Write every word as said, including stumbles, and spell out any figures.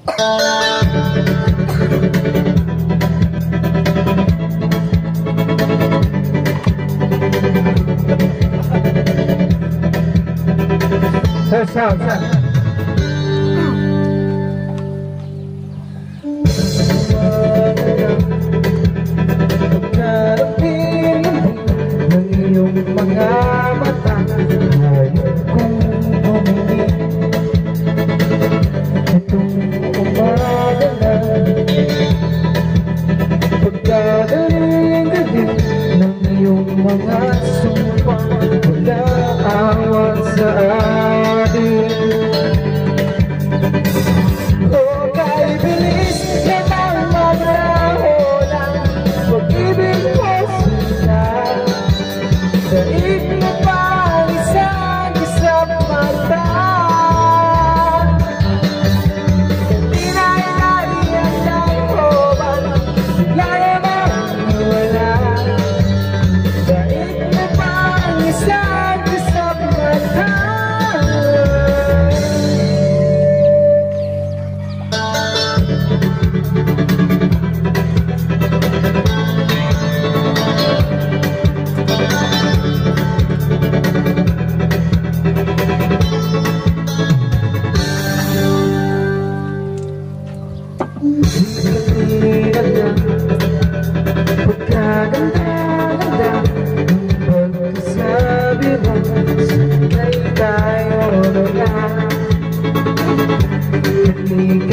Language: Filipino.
Sound, sound. Pagkarapin ng iyong mga mata, ayaw kong humingi. Itong umaga na, pagkadaling-daling ng iyong mga sumpa, wala awan sa atin. Oh, kay bilis naman maglahola, pag-ibig mo sila, daig mo pa ang isang isang mata. Hindi na inalihan ko ba, bigla naman wala, daig mo pa ang isang isang mata. Pagkaganda-ganda ng pagkasabi mo, sanay tayo na.